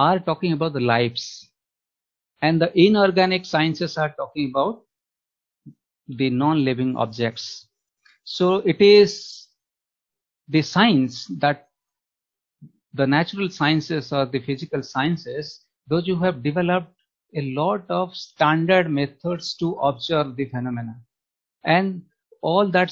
are talking about the lives, and the inorganic sciences are talking about the non-living objects. So it is the science that the natural sciences or the physical sciences, those who have developed a lot of standard methods to observe the phenomena, and all that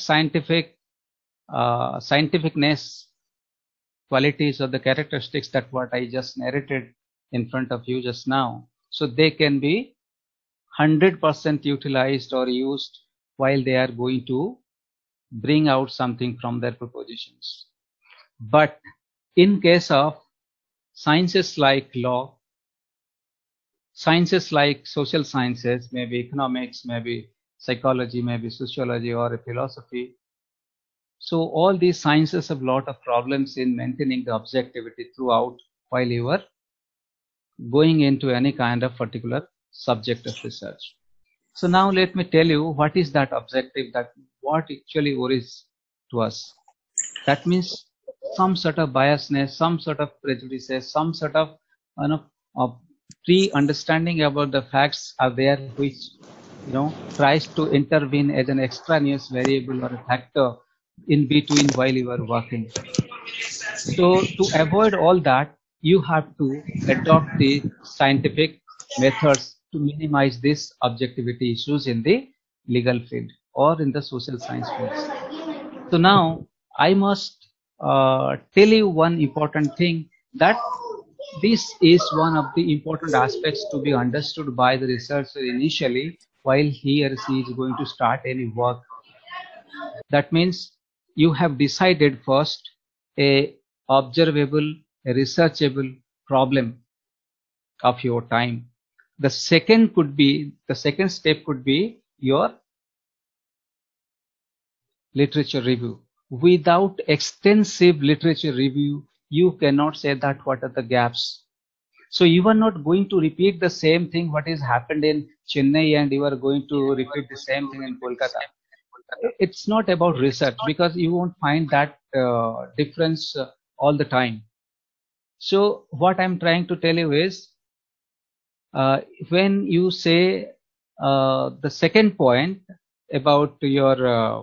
scientificness qualities or the characteristics that what I just narrated in front of you just now, so they can be 100% utilized or used while they are going to bring out something from their propositions. But in case of sciences like law, sciences like social sciences, maybe economics, maybe psychology, maybe sociology or philosophy, so all these sciences have a lot of problems in maintaining the objectivity throughout while you are going into any kind of particular subject of research. So now let me tell you what is that objective, that what actually worries to us. That means some sort of biasness, some sort of prejudices, some sort of pre-understanding about the facts are there, which tries to intervene as an extraneous variable or a factor in between while you are working. So to avoid all that, you have to adopt the scientific methods to minimize this objectivity issues in the legal field or in the social science fields. So now I must tell you one important thing, that this is one of the important aspects to be understood by the researcher initially while he or she is going to start any work. That means you have decided first a observable, a researchable problem of your time. The second step could be your literature review. Without extensive literature review, you cannot say that what are the gaps. So you are not going to repeat the same thing what has happened in Chennai and you are going to repeat the same thing in Kolkata. It's not about research, because you won't find that difference all the time. So what I'm trying to tell you is, when you say the second point about your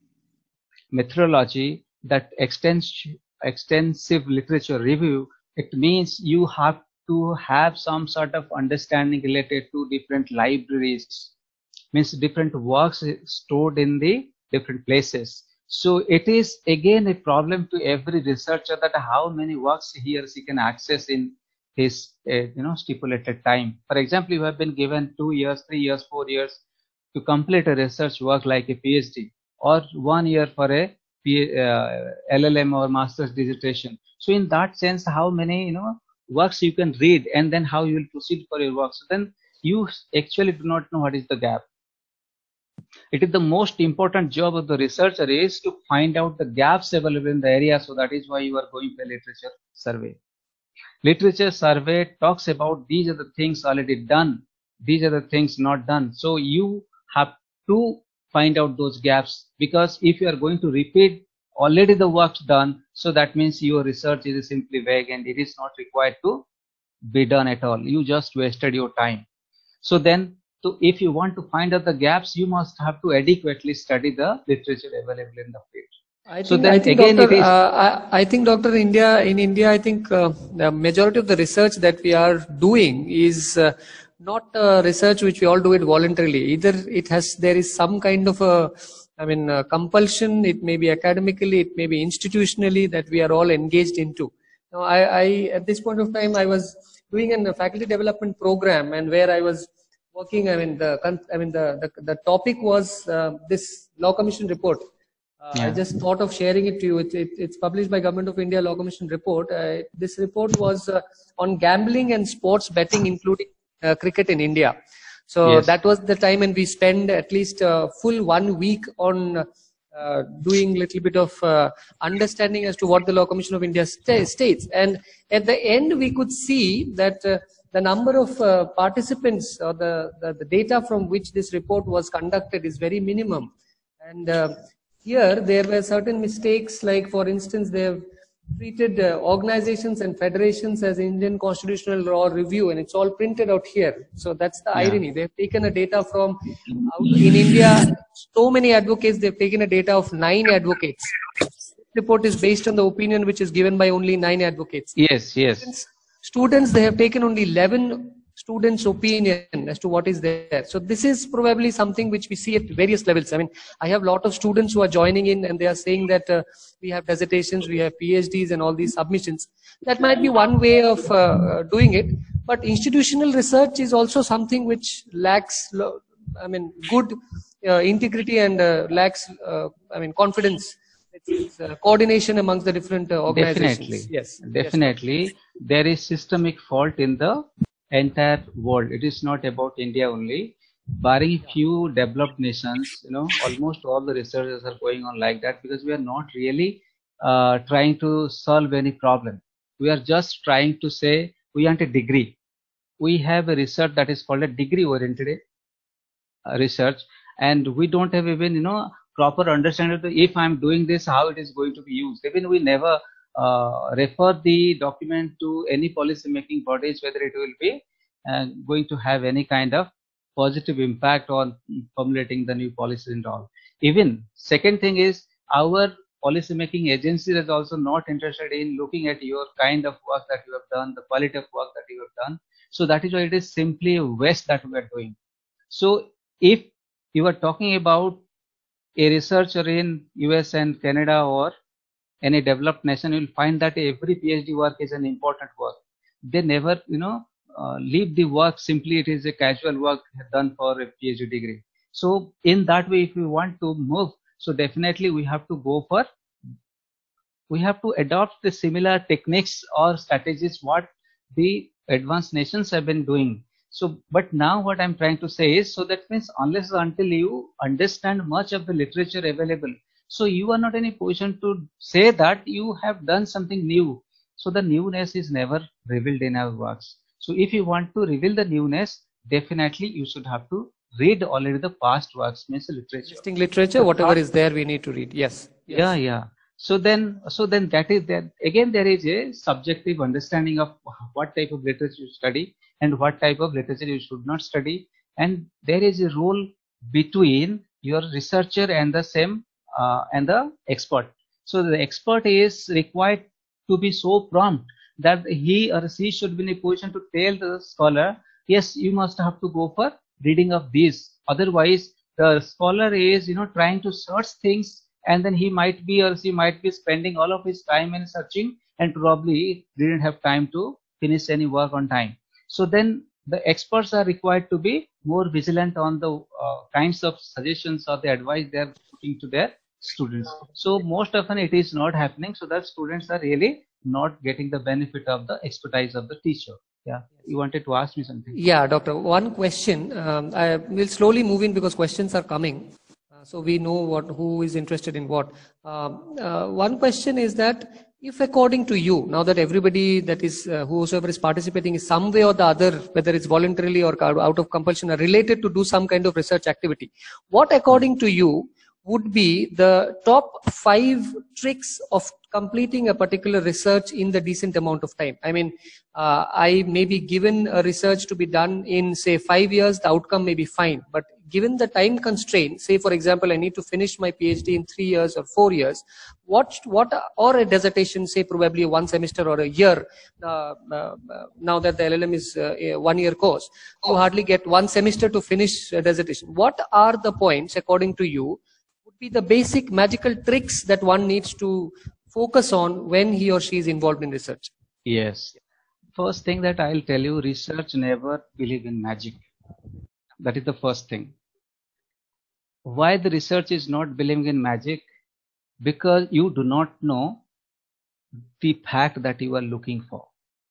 methodology, that extensive literature review, it means you have to have some sort of understanding related to different libraries, means different works stored in the different places. So it is again a problem to every researcher that how many works he or she can access in his stipulated time. For example, you have been given 2 years, 3 years, 4 years to complete a research work like a PhD, or 1 year for a LLM or master's dissertation. So in that sense, how many works you can read, and then how you will proceed for your work. So then you actually do not know what is the gap. It is the most important job of the researcher is to find out the gaps available in the area. So that is why you are going for literature survey. Literature survey talks about these are the things already done, these are the things not done. So you have to find out those gaps, because if you are going to repeat already the works done, so that means your research is simply vague and it is not required to be done at all. You just wasted your time. So then, if you want to find out the gaps, you must have to adequately study the literature available in the field. I think, Doctor, in India, I think the majority of the research that we are doing is not research which we all do it voluntarily. Either there is some kind of compulsion. It may be academically, it may be institutionally, that we are all engaged into. Now, I at this point of time, I was doing a faculty development program, and where I was working, the topic was this Law Commission report. I just thought of sharing it to you. It's published by Government of India Law Commission report. This report was on gambling and sports betting, including cricket in India. So that was the time, and we spent at least a full 1 week on doing little bit of understanding as to what the Law Commission of India states. And at the end, we could see that the number of participants, or the data from which this report was conducted, is very minimum. And here there were certain mistakes, like for instance, treated organizations and federations as Indian Constitutional Law Review, and it's all printed out here. So that's the irony. They've taken a data from in India, so many advocates, they've taken a data of 9 advocates. This report is based on the opinion which is given by only 9 advocates. Yes. Students, they have taken only 11 students' opinion as to what is there. So this is probably something which we see at various levels. I mean, I have a lot of students who are joining in and they are saying that we have dissertations, we have PhDs and all these submissions. That might be one way of doing it. But institutional research is also something which lacks, good integrity and lacks, confidence. It's coordination amongst the different organizations. Definitely. There is systemic fault in the entire world. It is not about India only. Barring few developed nations, almost all the researchers are going on like that, because we are not really trying to solve any problem. We are just trying to say we want a degree. We have a research that is called a degree-oriented research, and we don't have even proper understanding of if I'm doing this, how it is going to be used. Even we never refer the document to any policy making bodies, whether it will be going to have any kind of positive impact on formulating the new policies and all. Even second thing is, our policy making agency is also not interested in looking at your kind of work that you have done, the quality of work that you have done. So that is why it is simply a waste that we are doing. So if you are talking about a researcher in US and Canada or any developed nation, you will find that every PhD work is an important work. They never, leave the work simply it is a casual work done for a PhD degree. So in that way, if we want to move, so definitely we have to adopt the similar techniques or strategies what the advanced nations have been doing. So, but now what I'm trying to say is, so that means unless until you understand much of the literature available, so you are not in a position to say that you have done something new. So the newness is never revealed in our works. So if you want to reveal the newness, definitely you should have to read already the past works, means literature. Existing literature, whatever is there, we need to read. Yes. Yeah. So then that is that again there is a subjective understanding of what type of literature you study and what type of literature you should not study, and there is a role between your researcher and the same and the expert. So the expert is required to be so prompt that he or she should be in a position to tell the scholar, yes, you must have to go for reading of these. Otherwise, the scholar is trying to search things, and then he might be or she might be spending all of his time in searching and probably didn't have time to finish any work on time. So then the experts are required to be more vigilant on the kinds of suggestions or the advice they are putting to their students. So most often it is not happening, so that students are really not getting the benefit of the expertise of the teacher. Yeah, you wanted to ask me something? Yeah, doctor, one question. I will slowly move in because questions are coming. So we know who is interested in what. One question is that, if according to you, now that everybody that is whosoever is participating is some way or the other, whether it's voluntarily or out of compulsion, are related to do some kind of research activity, what according to you would be the top 5 tricks of completing a particular research in the decent amount of time? I mean, I may be given a research to be done in, say, 5 years, the outcome may be fine. But given the time constraint, say, for example, I need to finish my PhD in 3 years or 4 years, or a dissertation, say, probably 1 semester or a year, now that the LLM is a 1-year course, you hardly get 1 semester to finish a dissertation. What are the points, according to you, would be the basic magical tricks that one needs to focus on when he or she is involved in research? Yes. First thing that I'll tell you, research never believe in magic. That is the first thing. Why the research is not believing in magic? Because you do not know the fact that you are looking for.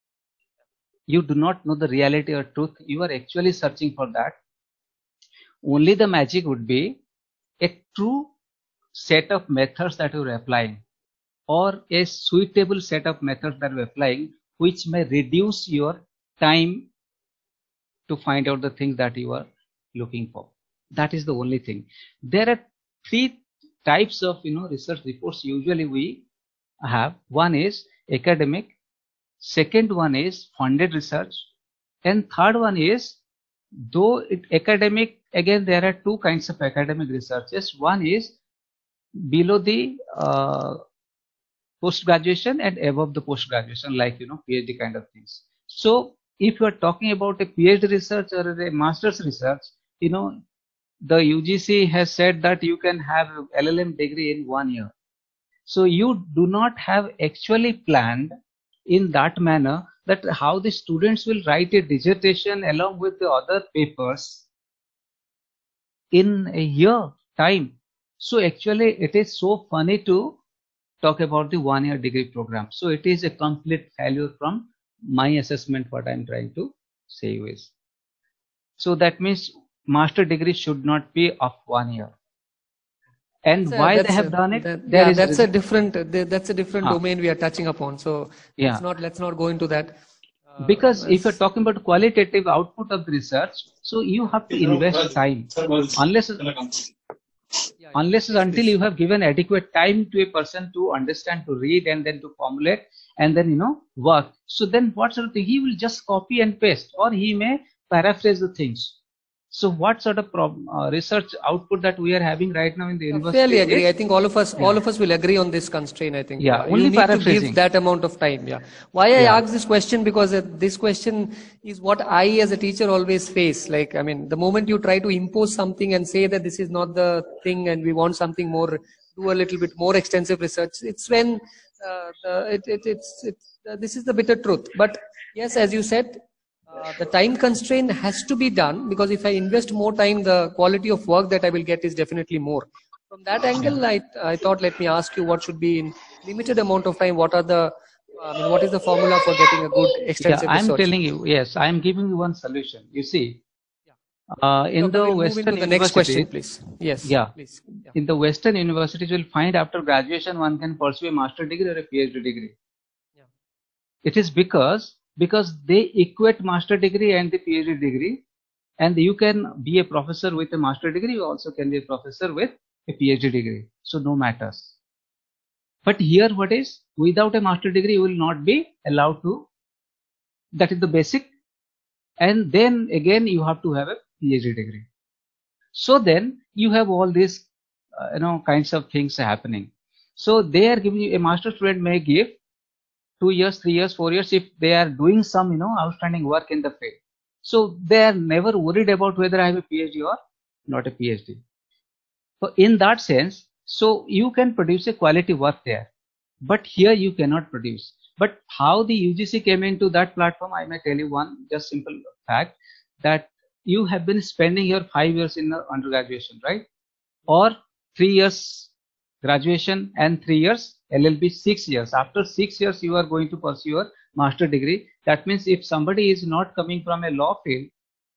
You do not know the reality or truth. You are actually searching for that. Only the magic would be a true set of methods that you are applying, or a suitable set of methods that you are applying, which may reduce your time to find out the things that you are looking for. That is the only thing. There are 3 types of research reports usually we have. One is academic, second one is funded research, and third one is, though academic, again there are two kinds of academic researches. One is below the post graduation and above the post graduation, like PhD kind of things. So if you are talking about a PhD research or a master's research, the UGC has said that you can have LLM degree in 1 year. So you do not have actually planned in that manner that how the students will write a dissertation along with the other papers in a year time. So actually it is so funny to talk about the 1 year degree program. So it is a complete failure from my assessment. What I'm trying to say is, so that means master degree should not be of 1 year. And why they have done it? That's a different domain we are touching upon. So let's not go into that. Because if you're talking about qualitative output of the research, so you have to invest time. Unless until you have given adequate time to a person to understand, to read, and then to formulate, and then work. So then what sort of thing? He will just copy and paste, or he may paraphrase the things. So what sort of research output that we are having right now in the university? I fairly agree. I think all of us will agree on this constraint. I think only you need to give that amount of time. Why I ask this question, because this question is what I as a teacher always face. Like, I mean, the moment you try to impose something and say that this is not the thing and we want something more, do a little bit more extensive research, it's when this is the bitter truth. But yes, as you said, the time constraint has to be done, because if I invest more time, the quality of work that I will get is definitely more. From that angle, I thought, let me ask you, what should be in limited amount of time? What is the formula for getting a good extensive research? I'm telling you, yes, I'm giving you one solution. You see, in the Western universities, next question, please. Yes. Please. In the Western universities, you'll find after graduation one can pursue a master degree or a PhD degree. It is because they equate master degree and the PhD degree, and you can be a professor with a master degree, you also can be a professor with a PhD degree. So no matters. But here what is, without a master degree you will not be allowed to, that is the basic, and then again you have to have a PhD degree. So then you have all these kinds of things happening. So they are giving you, a master student may give 2 years, 3 years, 4 years if they are doing some outstanding work in the field. So they are never worried about whether I have a PhD or not a PhD. So in that sense, so you can produce a quality work there, but here you cannot produce. But how the UGC came into that platform, I may tell you one just simple fact, that you have been spending your 5 years in the undergraduation, right? Or 3 years graduation and 3 years LLB, 6 years. After 6 years, you are going to pursue your master degree. That means if somebody is not coming from a law field,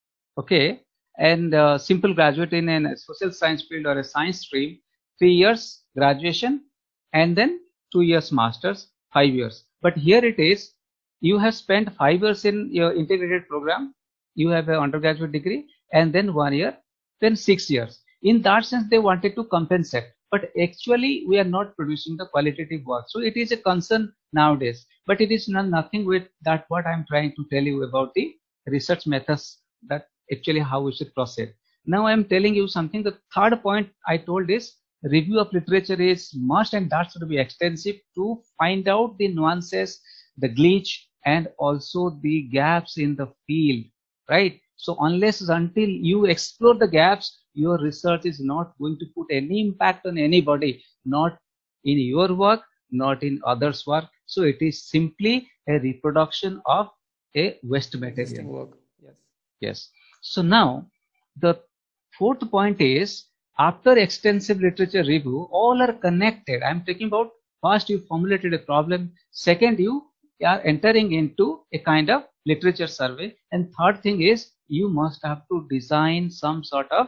okay, and simple graduate in a social science field or a science stream, 3 years graduation and then 2 years masters, 5 years. But here it is, you have spent 5 years in your integrated program, you have an undergraduate degree, and then 1 year, then 6 years. In that sense, they wanted to compensate. But actually, we are not producing the qualitative work. So it is a concern nowadays. But it is nothing with that what I'm trying to tell you about the research methods, that actually how we should proceed. Now I'm telling you something. The third point I told is review of literature is must, and that should be extensive to find out the nuances, the glitch, and also the gaps in the field, right? So unless until you explore the gaps, your research is not going to put any impact on anybody, not in your work, not in others' work. So it is simply a reproduction of a waste material. Work. Yes. So now the fourth point is, after extensive literature review, all are connected. I'm talking about, first you formulated a problem, second you are entering into a kind of literature survey, and third thing is you must have to design some sort of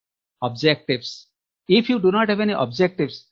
objectives. If you do not have any objectives,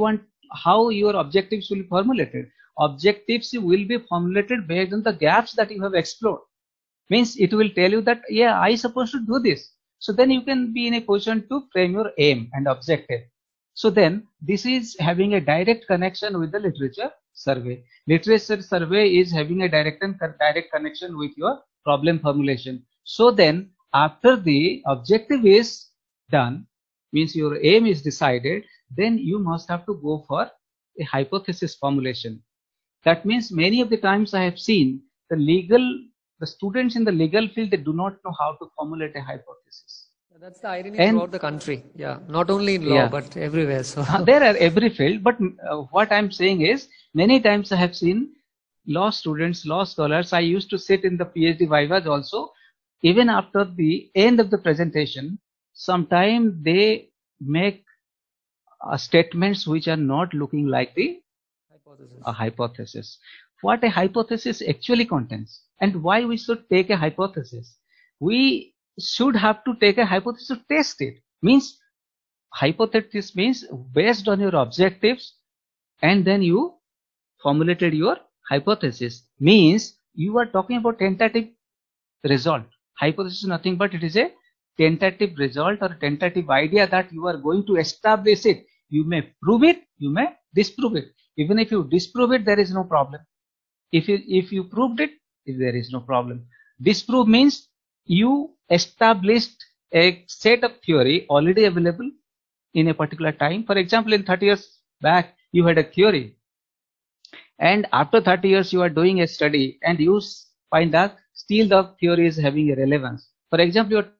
how your objectives will be formulated? Objectives will be formulated based on the gaps that you have explored. Means it will tell you that, yeah, I supposed to do this. So then you can be in a position to frame your aim and objective. So then this is having a direct connection with the literature survey. Literature survey is having a direct connection with your problem formulation. So then after the objective is done, means your aim is decided, then you must have to go for a hypothesis formulation. That means many of the times I have seen the students in the legal field, they do not know how to formulate a hypothesis. That's the irony throughout the country. Yeah, not only in law, but everywhere. So there are every field. But what I'm saying is, many times I have seen law students, law scholars. I used to sit in the PhD vivas also. Even after the end of the presentation, sometimes they make statements which are not looking like the hypothesis. What a hypothesis actually contains, and why we should take a hypothesis. We should have to take a hypothesis to test it. Means hypothesis means based on your objectives, and then you formulated your hypothesis. Means you are talking about tentative result. Hypothesis is nothing but it is a tentative result or tentative idea that you are going to establish it. You may prove it, you may disprove it. Even if you disprove it, there is no problem. If you proved it, there is no problem. Disprove means you established a set of theory already available in a particular time. For example, in 30 years back, you had a theory, and after 30 years you are doing a study and you find that still the theory is having a relevance. For example, you are